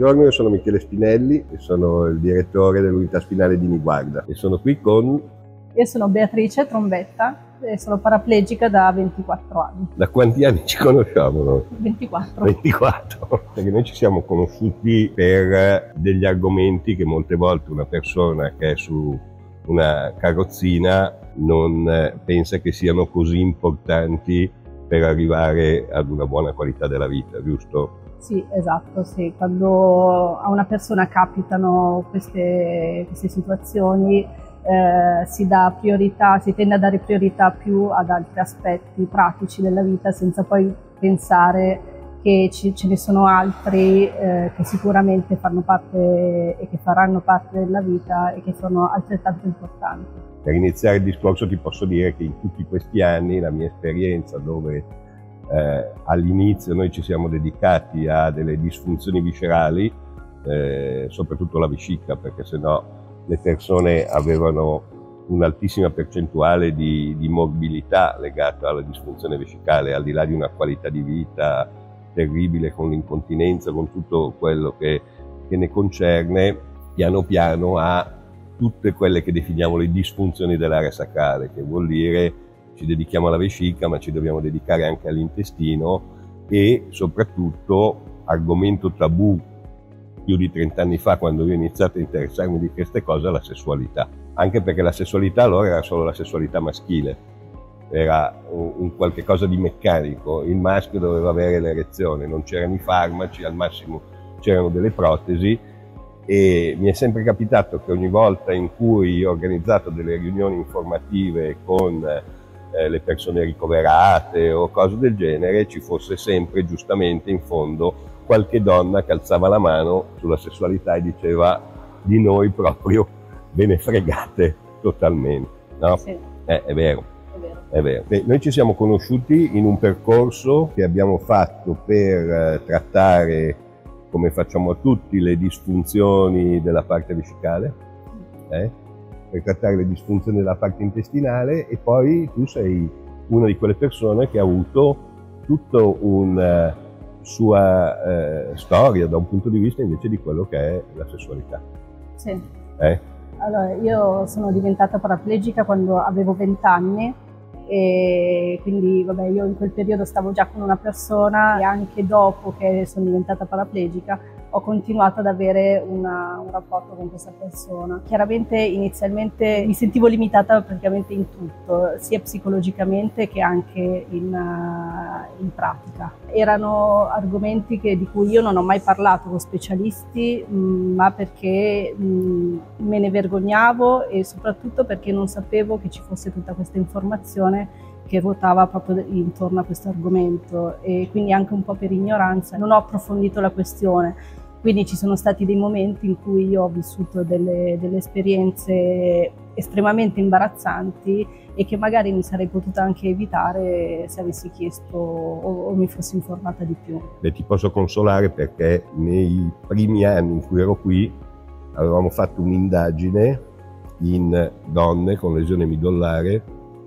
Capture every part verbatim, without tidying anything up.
Buongiorno, io sono Michele Spinelli e sono il direttore dell'unità spinale di Niguarda e sono qui con... Io sono Beatrice Trombetta e sono paraplegica da ventiquattro anni. Da quanti anni ci conosciamo noi? ventiquattro. ventiquattro. Perché noi ci siamo conosciuti per degli argomenti che molte volte una persona che è su una carrozzina non pensa che siano così importanti per arrivare ad una buona qualità della vita, giusto? Sì, esatto, sì. Quando a una persona capitano queste, queste situazioni eh, si dà priorità, si tende a dare priorità più ad altri aspetti pratici della vita senza poi pensare che ci, ce ne sono altri eh, che sicuramente fanno parte e che faranno parte della vita e che sono altrettanto importanti. Per iniziare il discorso ti posso dire che in tutti questi anni la mia esperienza, dove eh, all'inizio noi ci siamo dedicati a delle disfunzioni viscerali, eh, soprattutto la vescica, perché sennò le persone avevano un'altissima percentuale di, di morbilità legata alla disfunzione vescicale, al di là di una qualità di vita terribile con l'incontinenza, con tutto quello che, che ne concerne, piano piano a tutte quelle che definiamo le disfunzioni dell'area sacrale, che vuol dire ci dedichiamo alla vescica ma ci dobbiamo dedicare anche all'intestino e soprattutto, argomento tabù più di trent'anni fa quando io ho iniziato a interessarmi di queste cose, la sessualità. Anche perché la sessualità allora era solo la sessualità maschile, era un, un qualche cosa di meccanico, il maschio doveva avere l'erezione, non c'erano i farmaci, al massimo c'erano delle protesi. E mi è sempre capitato che ogni volta in cui ho organizzato delle riunioni informative con eh, le persone ricoverate o cose del genere, ci fosse sempre giustamente in fondo qualche donna che alzava la mano sulla sessualità e diceva di noi proprio ve ne fregate totalmente, no? Sì. Eh, è vero. È vero. È vero. Beh, noi ci siamo conosciuti in un percorso che abbiamo fatto per eh, trattare, come facciamo a tutti, le disfunzioni della parte vescicale, eh? per trattare le disfunzioni della parte intestinale, e poi tu sei una di quelle persone che ha avuto tutta una uh, sua uh, storia da un punto di vista invece di quello che è la sessualità. Sì. Eh? Allora, io sono diventata paraplegica quando avevo venti anni e quindi vabbè, io in quel periodo stavo già con una persona e anche dopo che sono diventata paraplegica ho continuato ad avere una, un rapporto con questa persona. Chiaramente inizialmente mi sentivo limitata praticamente in tutto, sia psicologicamente che anche in, uh, in pratica. Erano argomenti che, di cui io non ho mai parlato con specialisti, mh, ma perché mh, me ne vergognavo e soprattutto perché non sapevo che ci fosse tutta questa informazione che ruotava proprio intorno a questo argomento, e quindi anche un po' per ignoranza non ho approfondito la questione. Quindi ci sono stati dei momenti in cui io ho vissuto delle, delle esperienze estremamente imbarazzanti e che magari mi sarei potuta anche evitare se avessi chiesto o, o mi fossi informata di più. E ti posso consolare perché nei primi anni in cui ero qui avevamo fatto un'indagine in donne con lesione midollare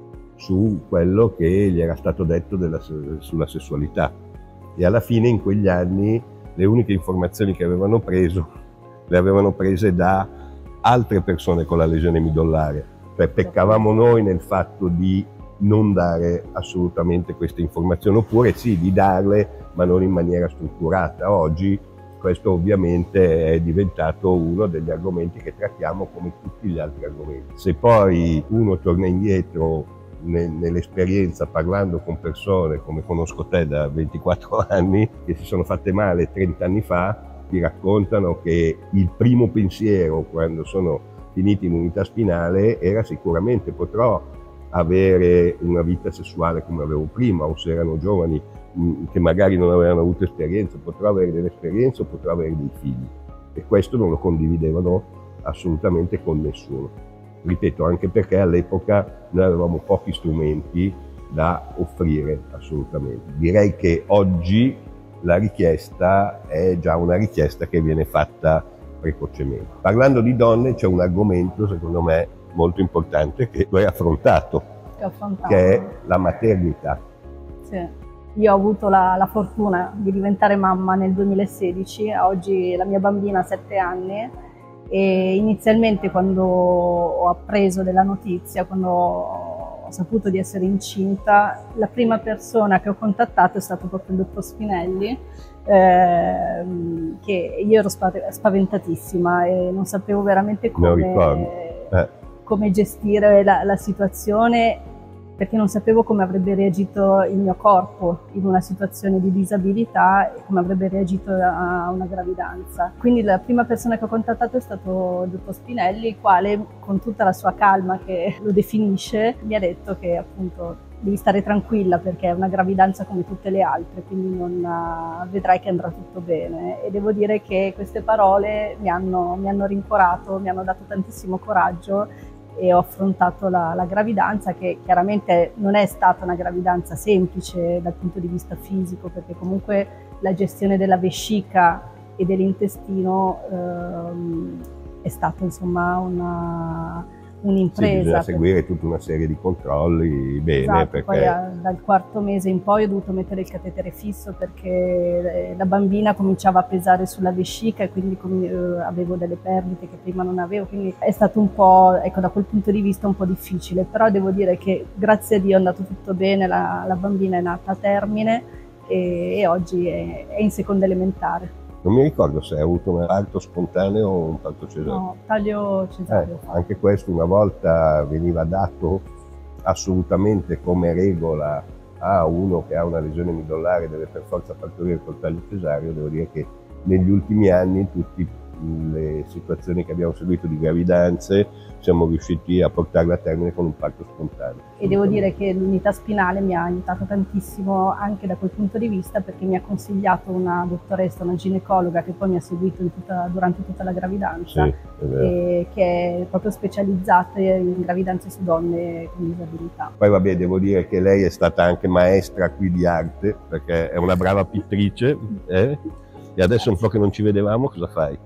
su quello che gli era stato detto della, sulla sessualità, e alla fine in quegli anni le uniche informazioni che avevano preso le avevano prese da altre persone con la lesione midollare, cioè peccavamo noi nel fatto di non dare assolutamente queste informazioni, oppure sì di darle ma non in maniera strutturata. Oggi questo ovviamente è diventato uno degli argomenti che trattiamo come tutti gli altri argomenti. Se poi uno torna indietro nell'esperienza parlando con persone come conosco te da ventiquattro anni che si sono fatte male trenta anni fa, ti raccontano che il primo pensiero quando sono finiti in unità spinale era sicuramente potrò avere una vita sessuale come avevo prima, o se erano giovani mh, che magari non avevano avuto esperienza, potrò avere delle esperienze o potrò avere dei figli, e questo non lo condividevano assolutamente con nessuno. Ripeto, anche perché all'epoca noi avevamo pochi strumenti da offrire assolutamente. Direi che oggi la richiesta è già una richiesta che viene fatta precocemente. Parlando di donne c'è un argomento secondo me molto importante che tu hai affrontato, che, ho affrontato. che è la maternità. Sì. Io ho avuto la, la fortuna di diventare mamma nel duemilasedici, oggi la mia bambina ha sette anni e inizialmente quando ho appreso della notizia, quando ho saputo di essere incinta, la prima persona che ho contattato è stato proprio il dottor Spinelli, eh, che io ero spaventatissima e non sapevo veramente come, eh. come gestire la, la situazione, perché non sapevo come avrebbe reagito il mio corpo in una situazione di disabilità e come avrebbe reagito a una gravidanza. Quindi la prima persona che ho contattato è stato il dottor Spinelli, il quale, con tutta la sua calma che lo definisce, mi ha detto che appunto devi stare tranquilla perché è una gravidanza come tutte le altre, quindi non, uh, vedrai che andrà tutto bene. E devo dire che queste parole mi hanno, mi hanno rincuorato, mi hanno dato tantissimo coraggio e ho affrontato la, la gravidanza, che chiaramente non è stata una gravidanza semplice dal punto di vista fisico, perché comunque la gestione della vescica e dell'intestino ehm, è stata insomma una un'impresa. Sì, bisogna seguire tutta una serie di controlli bene. Esatto, perché... poi a, dal quarto mese in poi ho dovuto mettere il catetere fisso perché la bambina cominciava a pesare sulla vescica e quindi eh, avevo delle perdite che prima non avevo, quindi è stato un po', ecco, da quel punto di vista un po' difficile, però devo dire che grazie a Dio è andato tutto bene, la, la bambina è nata a termine e, e oggi è, è in seconda elementare. Non mi ricordo se hai avuto un parto spontaneo o un parto cesareo. No, taglio cesareo. Eh, anche questo una volta veniva dato assolutamente come regola a uno che ha una lesione midollare deve per forza partorire col taglio cesareo. Devo dire che negli ultimi anni tutte le situazioni che abbiamo seguito di gravidanze siamo riusciti a portarle a termine con un parto spontaneo. E devo dire che l'unità spinale mi ha aiutato tantissimo anche da quel punto di vista, perché mi ha consigliato una dottoressa, una ginecologa che poi mi ha seguito in tutta, durante tutta la gravidanza, sì, e che è proprio specializzata in gravidanze su donne con disabilità. Poi vabbè, devo dire che lei è stata anche maestra qui di arte, perché è una brava pittrice, eh? E adesso un po' che non ci vedevamo, cosa fai?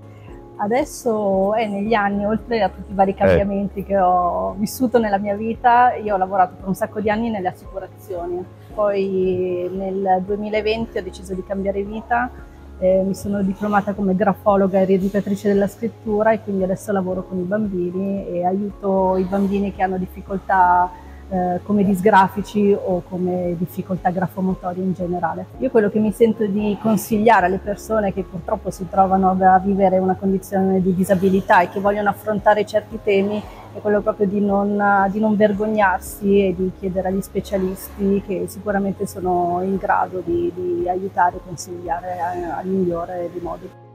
Adesso eh, negli anni, oltre a tutti i vari cambiamenti eh. che ho vissuto nella mia vita, io ho lavorato per un sacco di anni nelle assicurazioni. Poi nel duemilaventi ho deciso di cambiare vita, eh, mi sono diplomata come grafologa e rieducatrice della scrittura e quindi adesso lavoro con i bambini e aiuto i bambini che hanno difficoltà eh, come disgrafici o come difficoltà grafomotorie in generale. Io quello che mi sento di consigliare alle persone che purtroppo si trovano a vivere una condizione di disabilità e che vogliono affrontare certi temi è quello proprio di non, di non vergognarsi e di chiedere agli specialisti, che sicuramente sono in grado di, di aiutare e consigliare al migliore dei modi.